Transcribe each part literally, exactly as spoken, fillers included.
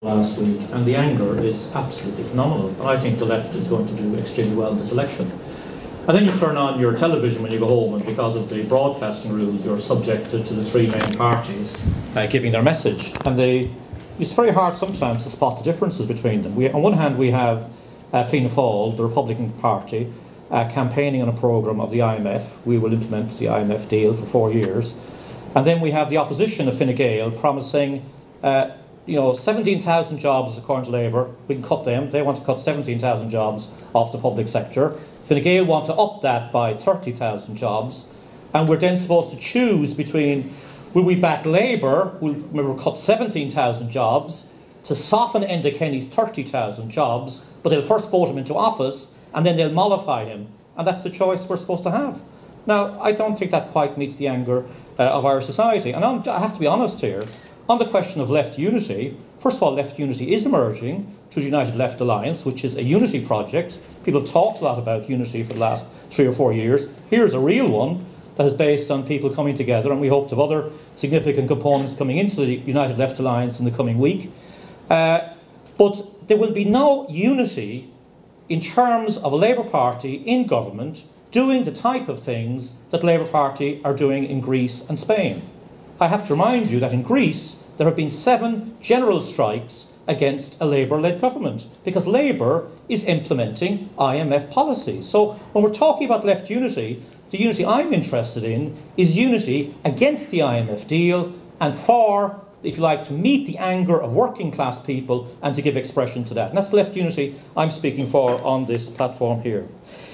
last week, and the anger is absolutely phenomenal. And I think the left is going to do extremely well in this election. And then you turn on your television when you go home, and because of the broadcasting rules, you're subjected to the three main parties uh, giving their message. And they, it's very hard sometimes to spot the differences between them. We, on one hand, we have uh, Fianna Fáil, the Republican Party, uh, campaigning on a programme of the I M F. We will implement the I M F deal for four years. And then we have the opposition of Fine Gael promising uh, you know, seventeen thousand jobs according to Labour. We can cut them. They want to cut seventeen thousand jobs off the public sector. Fine Gael want to up that by thirty thousand jobs. And we're then supposed to choose between, will we back Labour, who will cut seventeen thousand jobs, to soften Enda Kenny's thirty thousand jobs, but they'll first vote him into office, and then they'll mollify him. And that's the choice we're supposed to have. Now, I don't think that quite meets the anger uh, of our society. And I'm, I have to be honest here. On the question of left unity, first of all, left unity is emerging through the United Left Alliance, which is a unity project. People have talked a lot about unity for the last three or four years. Here's a real one that is based on people coming together, and we hope to have other significant components coming into the United Left Alliance in the coming week. Uh, but there will be no unity in terms of a Labour Party in government doing the type of things that the Labour Party are doing in Greece and Spain. I have to remind you that in Greece there have been seven general strikes against a Labour-led government because Labour is implementing I M F policies. So when we're talking about left unity, the unity I'm interested in is unity against the I M F deal and for, if you like, to meet the anger of working class people and to give expression to that. And that's the left unity I'm speaking for on this platform here.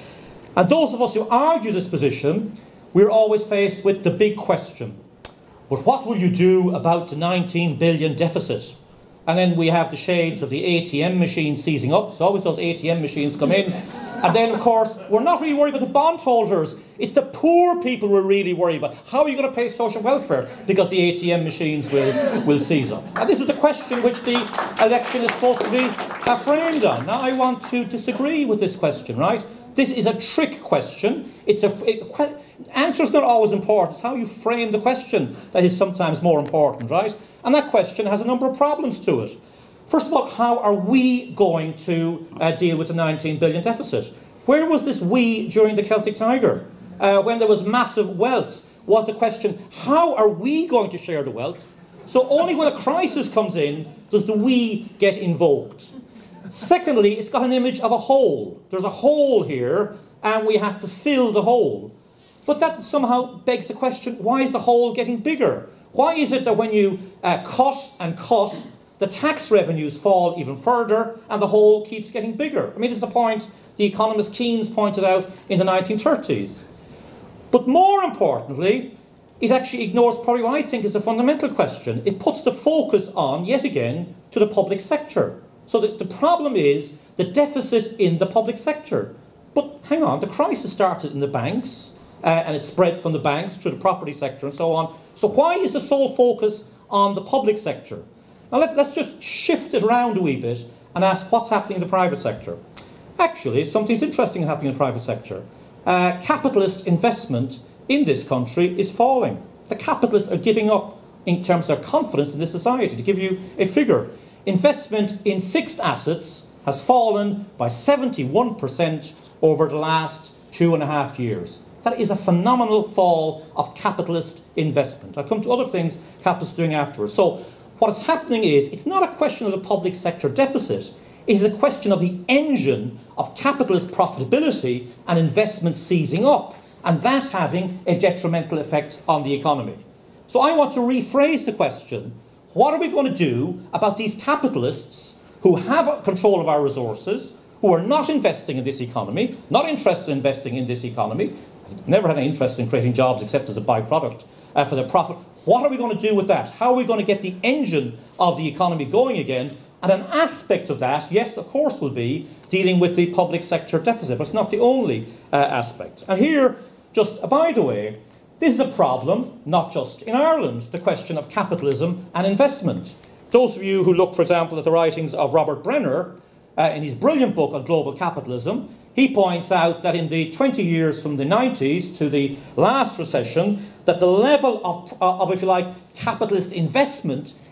And those of us who argue this position, we're always faced with the big question. But what will you do about the nineteen billion deficit? And then we have the shades of the A T M machines seizing up. So always those A T M machines come in. And then, of course, we're not really worried about the bondholders. It's the poor people we're really worried about. How are you going to pay social welfare? Because the A T M machines will, will seize up. And this is the question which the election is supposed to be uh, framed on. Now, I want to disagree with this question, right? This is a trick question. It's a... It, answer is not always important. It's how you frame the question that is sometimes more important, right? And that question has a number of problems to it. First of all, how are we going to uh, deal with the nineteen billion deficit? Where was this we during the Celtic Tiger? Uh, when there was massive wealth, was the question, how are we going to share the wealth? So only when a crisis comes in does the we get invoked. Secondly, it's got an image of a hole. There's a hole here, and we have to fill the hole. But that somehow begs the question, why is the hole getting bigger? Why is it that when you uh, cut and cut, the tax revenues fall even further and the hole keeps getting bigger? I mean, it's a point the economist Keynes pointed out in the nineteen thirties. But more importantly, it actually ignores probably what I think is the fundamental question. It puts the focus on, yet again, to the public sector. So the, the problem is the deficit in the public sector. But hang on, the crisis started in the banks, Uh, and it spread from the banks to the property sector and so on. So why is the sole focus on the public sector? Now let, let's just shift it around a wee bit and ask what's happening in the private sector. Actually, something's interesting happening in the private sector. Uh, capitalist investment in this country is falling. The capitalists are giving up in terms of their confidence in this society. To give you a figure, investment in fixed assets has fallen by seventy-one percent over the last two and a half years. That is a phenomenal fall of capitalist investment. I'll come to other things capitalists are doing afterwards. So what is happening is, it's not a question of the public sector deficit. It is a question of the engine of capitalist profitability and investment seizing up, and that having a detrimental effect on the economy. So I want to rephrase the question. What are we going to do about these capitalists who have control of our resources, who are not investing in this economy, not interested in investing in this economy, never had any interest in creating jobs except as a byproduct uh, for their profit. What are we going to do with that? How are we going to get the engine of the economy going again? And an aspect of that, yes, of course, will be dealing with the public sector deficit, but it's not the only uh, aspect. And here, just uh, by the way, this is a problem, not just in Ireland, the question of capitalism and investment. Those of you who look, for example, at the writings of Robert Brenner, uh, in his brilliant book on global capitalism, he points out that in the twenty years from the nineties to the last recession, that the level of, uh, of if you like, capitalist investment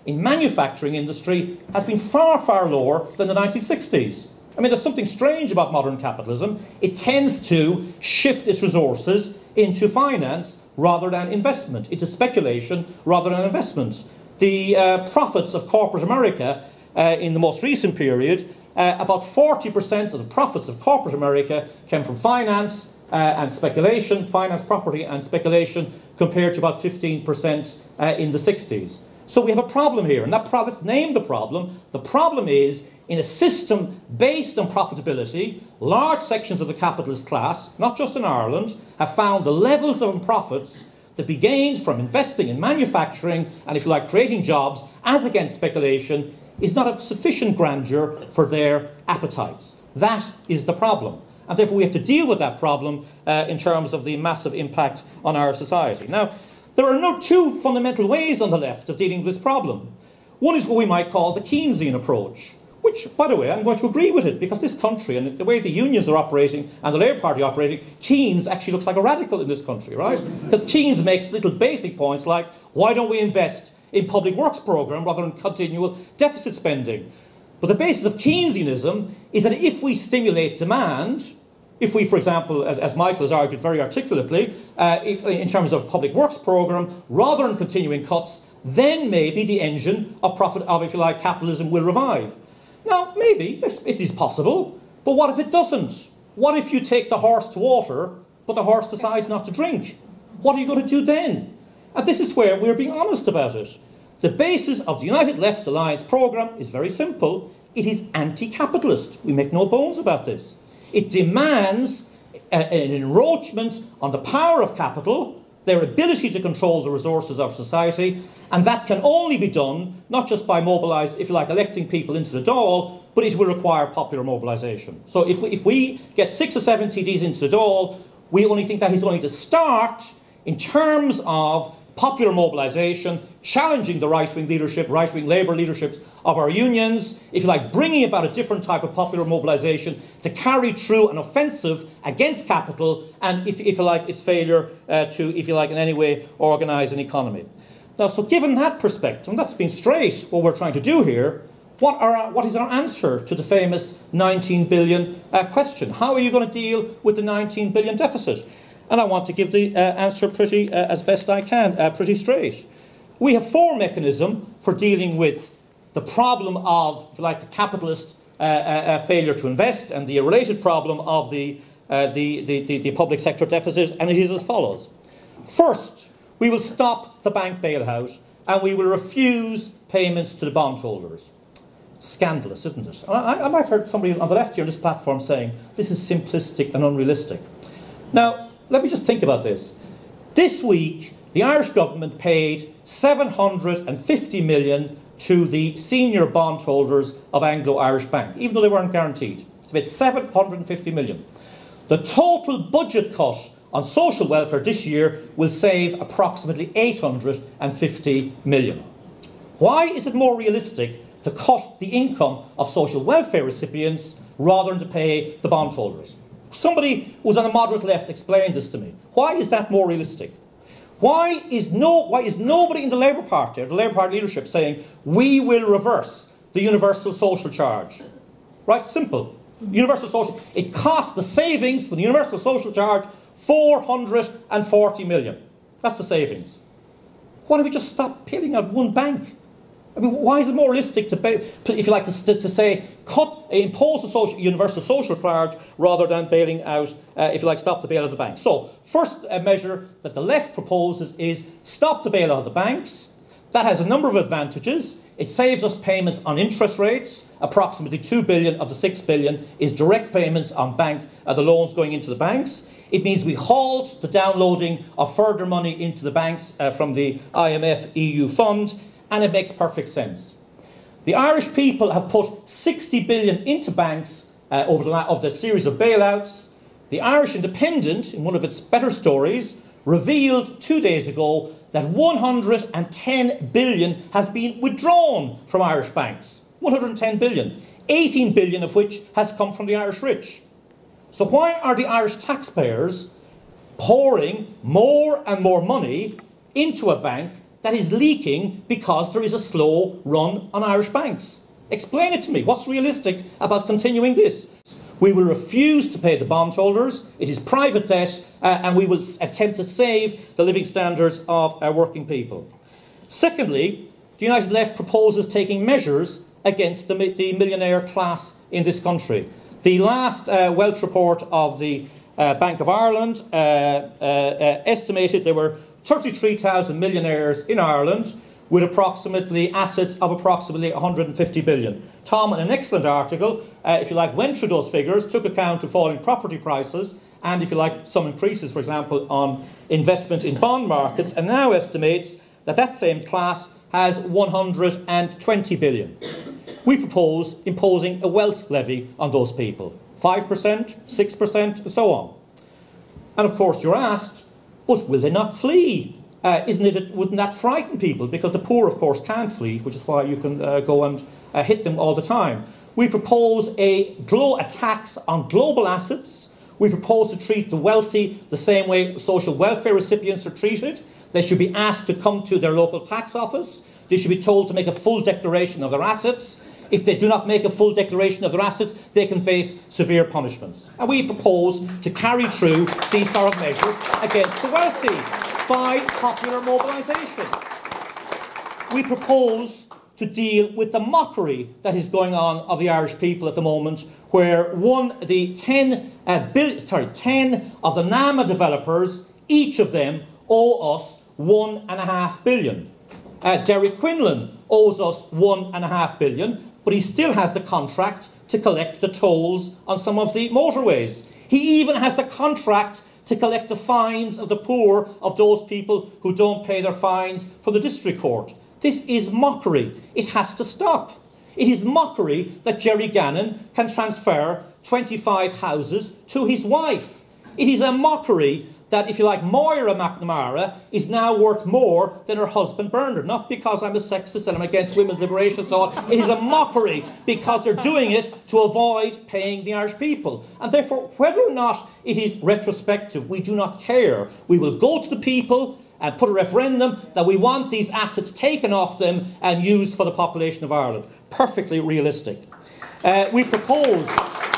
in manufacturing industry has been far, far lower than the nineteen sixties. I mean, there's something strange about modern capitalism. It tends to shift its resources into finance rather than investment, into speculation rather than investment. The uh, profits of corporate America uh, in the most recent period, uh, about forty percent of the profits of corporate America came from finance uh, and speculation, finance, property and speculation, compared to about fifteen percent uh, in the sixties. So we have a problem here, and that pro let's name the problem. The problem is, in a system based on profitability, large sections of the capitalist class, not just in Ireland, have found the levels of profits that be gained from investing in manufacturing and, if you like, creating jobs as against speculation is not of sufficient grandeur for their appetites. That is the problem. And therefore we have to deal with that problem uh, in terms of the massive impact on our society. Now, there are no two fundamental ways on the left of dealing with this problem. One is what we might call the Keynesian approach, which, by the way, I'm going to agree with it, because this country and the way the unions are operating and the Labour Party operating, Keynes actually looks like a radical in this country, right? Because Keynes makes little basic points like, why don't we invest in public works programme rather than continual deficit spending? But the basis of Keynesianism is that if we stimulate demand, if we, for example, as, as Michael has argued very articulately, uh, if, in terms of public works programme, rather than continuing cuts, then maybe the engine of profit, of, if you like, capitalism will revive. Now, maybe this, this is possible, but what if it doesn't? What if you take the horse to water, but the horse decides not to drink? What are you going to do then? And this is where we're being honest about it. The basis of the United Left Alliance programme is very simple. It is anti-capitalist. We make no bones about this. It demands a, an encroachment on the power of capital, their ability to control the resources of society, and that can only be done not just by mobilising, if you like, electing people into the Dáil, but it will require popular mobilisation. So if we, if we get six or seven T Ds into the Dáil, we only think that is going to start in terms of popular mobilisation, challenging the right-wing leadership, right-wing Labour leaderships of our unions, if you like, bringing about a different type of popular mobilisation to carry through an offensive against capital and, if, if you like, its failure uh, to, if you like, in any way organise an economy. Now, so given that perspective, and that's been straight what we're trying to do here, what, are, what is our answer to the famous nineteen billion uh, question? How are you going to deal with the nineteen billion deficit? And I want to give the uh, answer pretty, uh, as best I can, uh, pretty straight. We have four mechanisms for dealing with the problem of, if you like, the capitalist uh, uh, failure to invest and the related problem of the, uh, the, the, the, the public sector deficit, and it is as follows. First, we will stop the bank bailout and we will refuse payments to the bondholders. Scandalous, isn't it? I, I might have heard somebody on the left here on this platform saying this is simplistic and unrealistic. Now, let me just think about this. This week, the Irish government paid seven hundred fifty million to the senior bondholders of Anglo-Irish Bank, even though they weren't guaranteed. They paid seven hundred fifty million. The total budget cut on social welfare this year will save approximately eight hundred fifty million. Why is it more realistic to cut the income of social welfare recipients rather than to pay the bondholders? Somebody who was on the moderate left explained this to me. Why is that more realistic? Why is, no, why is nobody in the Labour Party, or the Labour Party leadership, saying, we will reverse the universal social charge? Right? Simple. Universal social. It costs the savings for the universal social charge four hundred forty million. That's the savings. Why don't we just stop paying out one bank? I mean, why is it more realistic to pay, if you like, to, to say, cut, impose a social, universal social charge rather than bailing out, uh, if you like, stop the bailout of the banks? So, first uh, measure that the left proposes is stop the bailout of the banks. That has a number of advantages. It saves us payments on interest rates. Approximately two billion of the six billion is direct payments on bank, uh, the loans going into the banks. It means we halt the downloading of further money into the banks uh, from the I M F E U fund. And it makes perfect sense. The Irish people have put sixty billion into banks uh, over the, of the series of bailouts. The Irish Independent, in one of its better stories, revealed two days ago that one hundred ten billion has been withdrawn from Irish banks. one hundred ten billion. eighteen billion of which has come from the Irish rich. So why are the Irish taxpayers pouring more and more money into a bank that is leaking because there is a slow run on Irish banks? Explain it to me. What's realistic about continuing this? We will refuse to pay the bondholders. It is private debt, uh, and we will attempt to save the living standards of our working people. Secondly, the United Left proposes taking measures against the, the millionaire class in this country. The last uh, wealth report of the uh, Bank of Ireland uh, uh, uh, estimated there were thirty-three thousand millionaires in Ireland with approximately assets of approximately one hundred and fifty billion. Tom, in an excellent article, uh, if you like, went through those figures, took account of falling property prices, and if you like, some increases, for example, on investment in bond markets, and now estimates that that same class has one hundred and twenty billion. We propose imposing a wealth levy on those people, five percent, six percent, and so on. And of course you're asked, but will they not flee? Uh, isn't it, wouldn't that frighten people? Because the poor, of course, can't flee, which is why you can uh, go and uh, hit them all the time. We propose a, glo a tax on global assets. We propose to treat the wealthy the same way social welfare recipients are treated. They should be asked to come to their local tax office. They should be told to make a full declaration of their assets. If they do not make a full declaration of their assets, they can face severe punishments. And we propose to carry through these sort of measures against the wealthy by popular mobilisation. We propose to deal with the mockery that is going on of the Irish people at the moment, where one, the ten, uh, bill, sorry, ten of the NAMA developers, each of them owe us one and a half billion. Uh, Derek Quinlan owes us one and a half billion, but he still has the contract to collect the tolls on some of the motorways. He even has the contract to collect the fines of the poor of those people who don't pay their fines from the district court. This is mockery. It has to stop. It is mockery that Jerry Gannon can transfer twenty-five houses to his wife. It is a mockery that, if you like, Moira McNamara is now worth more than her husband Bernard. Not because I'm a sexist and I'm against women's liberation and so on. It is a mockery because they're doing it to avoid paying the Irish people. And therefore, whether or not it is retrospective, we do not care. We will go to the people and put a referendum that we want these assets taken off them and used for the population of Ireland. Perfectly realistic. Uh, we propose...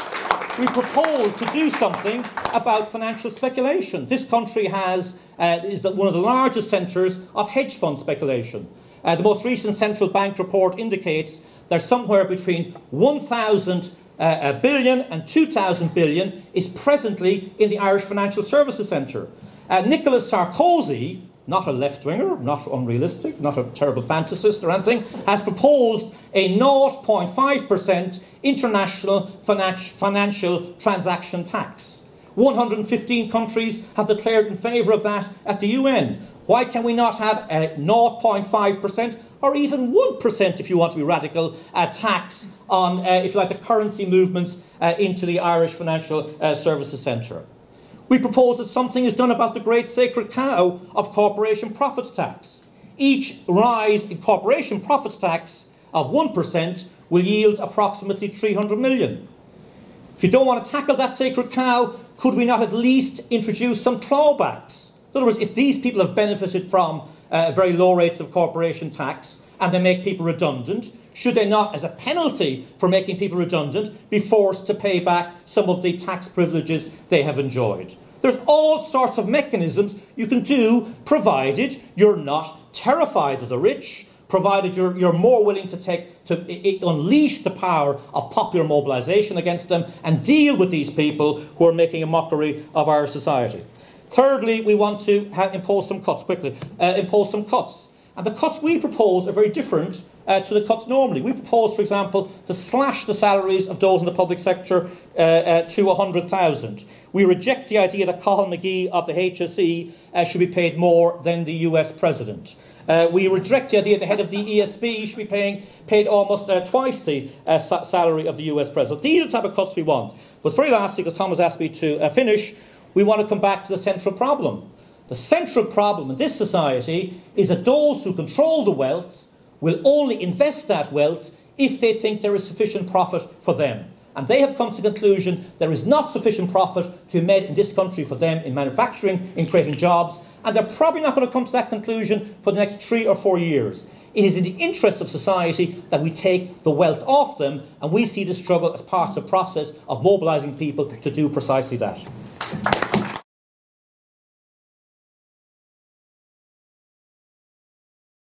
We propose to do something about financial speculation. This country has, uh, is one of the largest centres of hedge fund speculation. Uh, the most recent central bank report indicates there's somewhere between one thousand uh, billion and two thousand billion is presently in the Irish financial services centre. Uh, Nicolas Sarkozy, not a left-winger, not unrealistic, not a terrible fantasist or anything, has proposed a zero point five percent international financial transaction tax. one hundred and fifteen countries have declared in favour of that at the U N. Why can we not have a zero point five percent or even one percent, if you want to be radical, a tax on, uh, if you like, the currency movements uh, into the Irish Financial uh, Services Centre? We propose that something is done about the great sacred cow of corporation profits tax. Each rise in corporation profits tax of one percent will yield approximately three hundred million. If you don't want to tackle that sacred cow, could we not at least introduce some clawbacks? In other words, if these people have benefited from uh, very low rates of corporation tax and they make people redundant, should they not, as a penalty for making people redundant, be forced to pay back some of the tax privileges they have enjoyed? There's all sorts of mechanisms you can do, provided you're not terrified of the rich, provided you're, you're more willing to take to it, unleash the power of popular mobilisation against them and deal with these people who are making a mockery of our society. Thirdly, we want to have, impose some cuts quickly. Uh, impose some cuts. And the cuts we propose are very different uh, to the cuts normally. We propose, for example, to slash the salaries of those in the public sector uh, uh, to one hundred thousand. We reject the idea that Cathal McGee of the H S E uh, should be paid more than the U S President. Uh, we reject the idea that the head of the E S B should be paying, paid almost uh, twice the uh, sa salary of the U S President. These are the type of cuts we want. But very lastly, because Tom has asked me to uh, finish, we want to come back to the central problem. The central problem in this society is that those who control the wealth will only invest that wealth if they think there is sufficient profit for them. and they have come to the conclusion there is not sufficient profit to be made in this country for them in manufacturing, in creating jobs, and they're probably not going to come to that conclusion for the next three or four years. It is in the interest of society that we take the wealth off them, and we see the struggle as part of the process of mobilising people to do precisely that.